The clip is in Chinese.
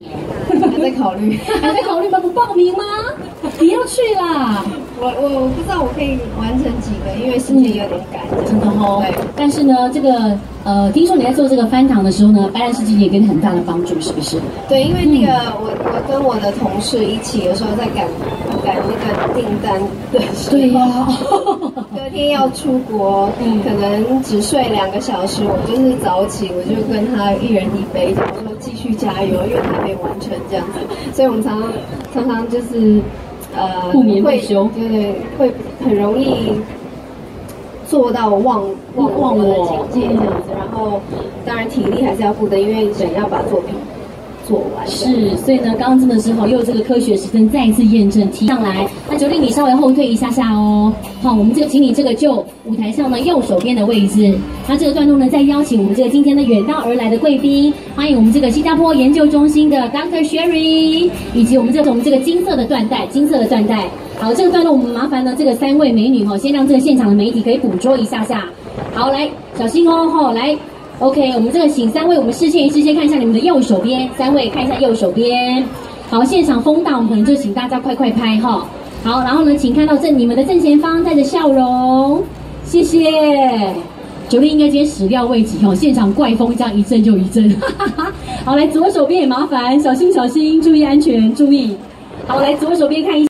还在考虑， 还在考虑吗？不报名吗？不要去啦！ 我不知道我可以完成几个，因为时间有点赶。 真的哦。 对。 但是呢，这个听说你在做这个翻糖的时候呢，白兰氏基也给你很大的帮助，是不是？ 对，因为那个我跟我的同事一起，有时候在赶那个订单的时候， 对呀。 隔天要出国，可能只睡2个小时，我就是早起，我就跟他一人一杯，我说继续加油，因为还没完成这样子，所以我们常常就是不眠不休， 对，会很容易做到忘我的境界这样子，然后当然体力还是要顾的，因为想要把作品做完。 是，所以呢，刚刚真的是又有这个科学实证再一次验证提上来。那9令你稍微后退一下下哦。好，我们这个请你这个就舞台上呢右手边的位置。那这个段落呢，再邀请我们这个今天的远道而来的贵宾，欢迎我们这个新加坡研究中心的 Dr. Sherry， 以及我们这个金色的缎带。好，这个段落我们麻烦呢这个3位美女先让这个现场的媒体可以捕捉一下下。好，来小心哦，来。OK， 我们这个请3位，我们视线看一下你们的右手边，3位看一下右手边。好，现场风大，我们可能就请大家快拍哈。好，然后呢，请看到你们的正前方带着笑容，谢谢。9令应该今天始料未及现场怪风这样一阵就一阵。好，来左手边也麻烦，小心，注意安全，注意。好，来左手边看一下。